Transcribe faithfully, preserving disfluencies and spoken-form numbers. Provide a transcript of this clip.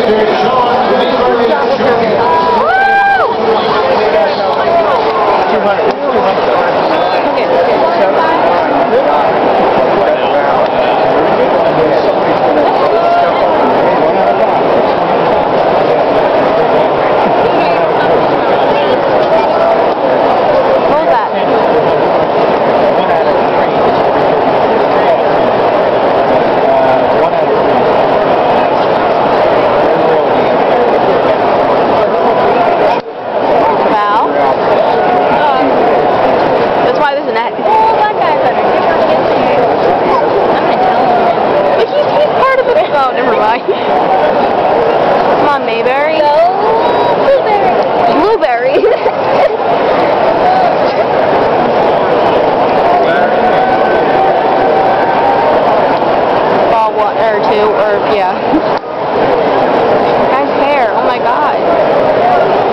Oh, never mind. Come on, Mayberry. No, blueberry. Blueberry. Ball one or two or yeah. Guy's hair. Oh my God.